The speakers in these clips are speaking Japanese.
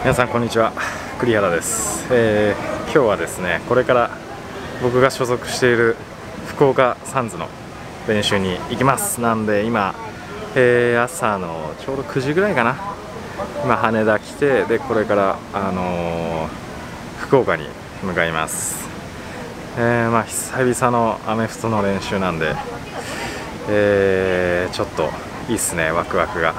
皆さんこんにちは、栗原です。今日はですね、これから僕が所属している福岡サンズの練習に行きます。なんで今、朝のちょうど9時ぐらいかな、今羽田来て、でこれから、福岡に向かいます。久々のアメフトの練習なんで、ちょっといいっすね、ワクワクが。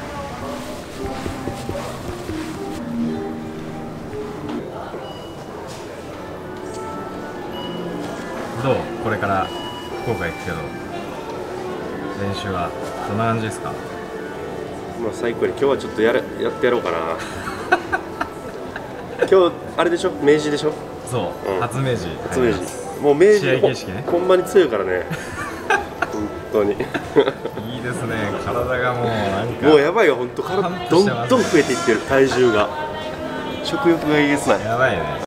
どう？これから福岡行くけど練習はどんな感じですか？ まあ最高に今日はちょっとやってやろうかな。今日あれでしょ、明治でしょ。 そう、初明治。 初明治。もう明治試合形式ね。 ほんまに強いからね。本当に。 いいですね。体がもうなんかもうやばいよ、本当体どんどん増えていってる、体重が。食欲がえげつない。 やばいね。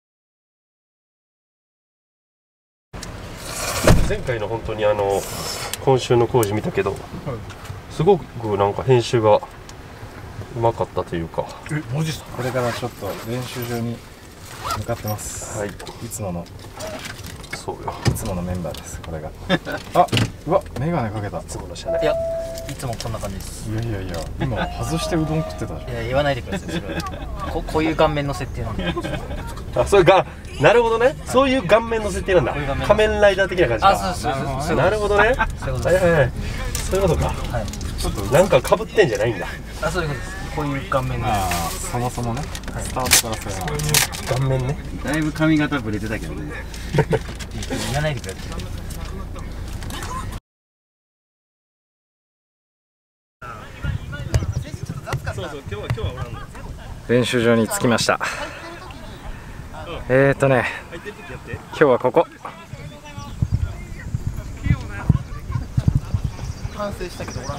前回の本当に今週の工事見たけど、すごくなんか編集がうまかったというか。 マジっすか？これからちょっと練習場に向かってます。 はい。 いつものそうよ。 いつものメンバーです。これが。あ、うわ、メガネかけた。 いつもの車内。 いや、いつもこんな感じです。 いやいやいや、今外してうどん食ってたじゃん。 いや、言わないでください。それはこういう顔面の設定なんで。 あ、それがなるほどね。そういう顔面の設定なんだ。仮面ライダー的な感じか。 あ、そうなるほどね。 そういうことです。 はいはいはい。そういうことか。 はい。 ちょっとなんか被ってんじゃないんだ。 あ、そういうことです。こういう顔面の。 ああ、そもそもね、スタートからそれが。 顔面ね。 だいぶ髪型ブレてたけどね。 言わないでください。 練習場に着きました。今日はここ。 反省したけど、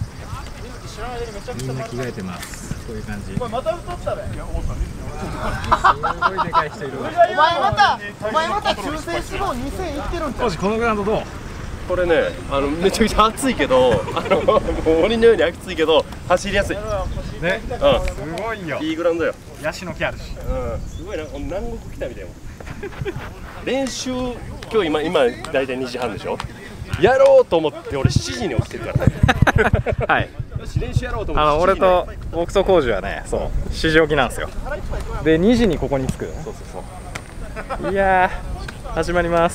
みんな着替えてます。こういう感じ。 また太ったべ。 すごいでかい人いるわ。 お前また修正脂肪2000いってるんちゃう？ 当時このグラウンドどう？ これね、めちゃくちゃ暑いけど、もう鬼のように暑いけど走りやすい。 ね、すごいよ。 いいグラウンドよ。 ヤシの木あるし。 すごいな、南国来たみたいな。練習今日今だいたい2時半でしょ。やろうと思って俺7時に起きてるからね。 はい。 よし練習やろうと思って。 俺と僕と浩二はね、そう7時起きなんですよ。で2時にここに着く。 そうそうそう。 いやー、始まります。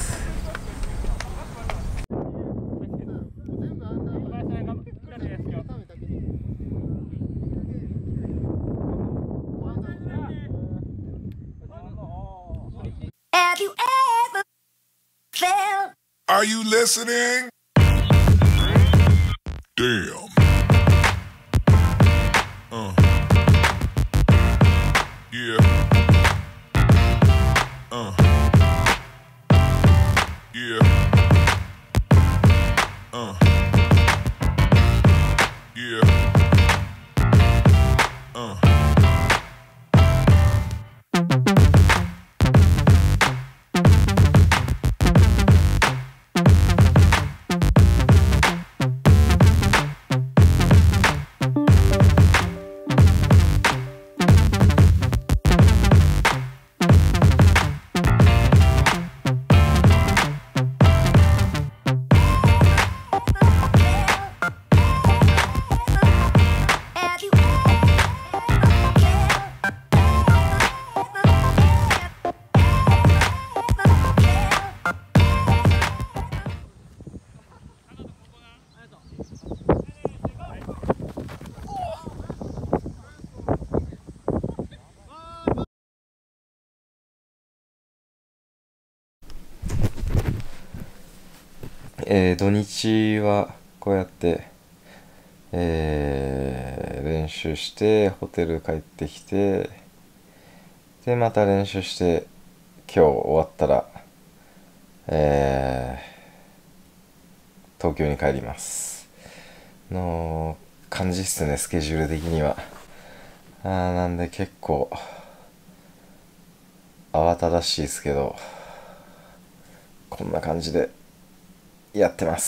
Have you ever felt? Are you listening? Damn. Yeah. Yeah. Yeah. Have you 土日はこうやって、練習してホテル帰ってきて、でまた練習して今日終わったら、東京に帰りますの感じっすね、スケジュール的には。なんで結構慌ただしいですけど、こんな感じでやってます。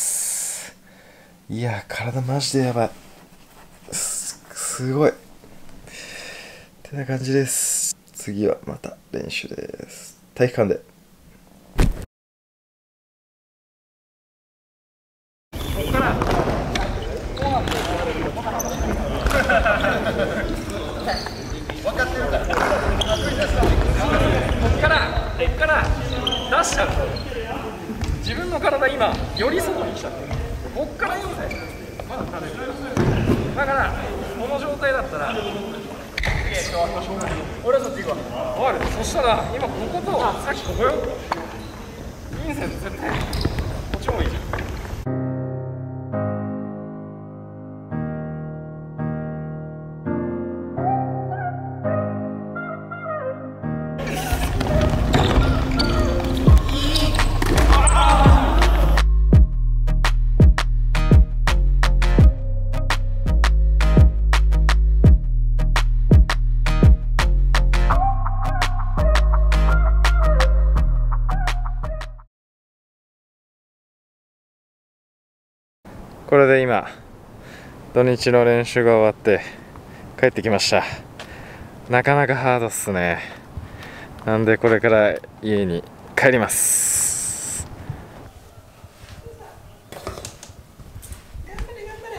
いや、体マジでやばい。すごい。 てな感じです。次はまた練習です。体育館で。 こっから出しちゃう。自分の体今より外に来ちゃって、こっから読んでまだ垂れる。だからこの状態だったら俺はそっち行くわ。分かる。そしたら今こことさっきここよ。インセント絶対こっちもいいじゃん。これで今土日の練習が終わって帰ってきました。なかなかハードっすね。なんでこれから家に帰ります。 頑張れ頑張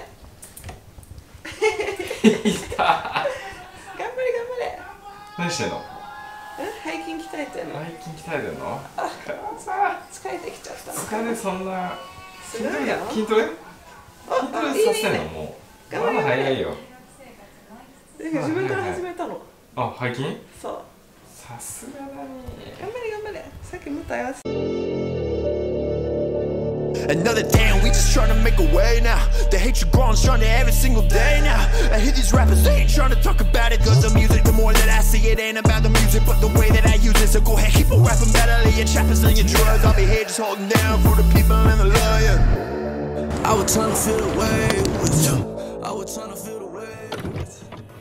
れ頑張れ。 何してんの？ 背筋鍛えてんの。 背筋鍛えてんの？ 疲れてきちゃったの。 疲れそんなすごいよ。 筋トレさせてんの？もうまだ早いよ。 自分から始めたの。 あ、背筋？ そう。 さすがだね。 頑張れ。さっきもっとやつ。 Another day and we just tryna make a way now. The hatred growing stronger every single day now. I hear these rappers, they ain't tryna talk about it. Cause the music, the more that I see it, ain't about the music, but the way that I use it. So go ahead, keep on rapping better, lay your trappers and your drugs. I'll be here just holding down for the people and the love, yeah. I was tryna feel the way with you. I was tryna feel the way with you.